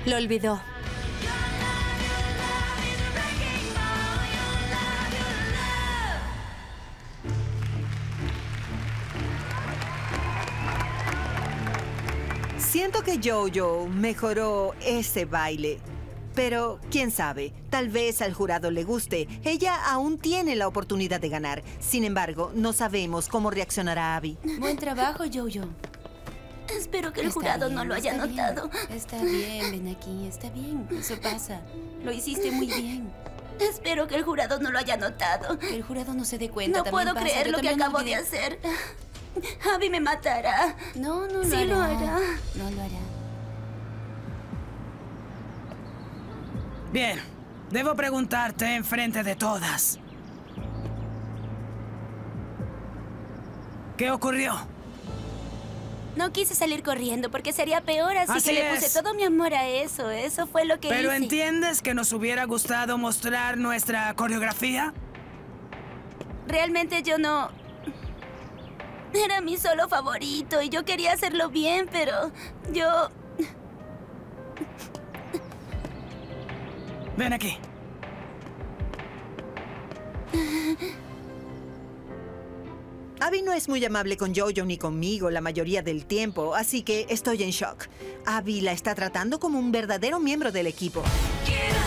Lo olvidó. Siento que Jojo mejoró ese baile. Pero, quién sabe, tal vez al jurado le guste. Ella aún tiene la oportunidad de ganar. Sin embargo, no sabemos cómo reaccionará Abby. Buen trabajo, Jojo. Espero que el jurado no lo haya notado. Está bien, ven aquí, está bien. Eso pasa. Lo hiciste muy bien. Espero que el jurado no lo haya notado. Que el jurado no se dé cuenta. No puedo pasa. creer Yo lo que también acabo de olvidé. hacer. Abby me matará. No, no lo Sí hará. lo hará. No lo hará. Bien, debo preguntarte en frente de todas. ¿Qué ocurrió? No quise salir corriendo porque sería peor, así que le puse todo mi amor a eso. Eso fue lo que ¿Pero hice. entiendes que nos hubiera gustado mostrar nuestra coreografía? Realmente yo no... Era mi solo favorito y yo quería hacerlo bien, pero yo... Ven aquí. Abby no es muy amable con Jojo ni conmigo la mayoría del tiempo, así que estoy en shock. Abby la está tratando como un verdadero miembro del equipo. Get up.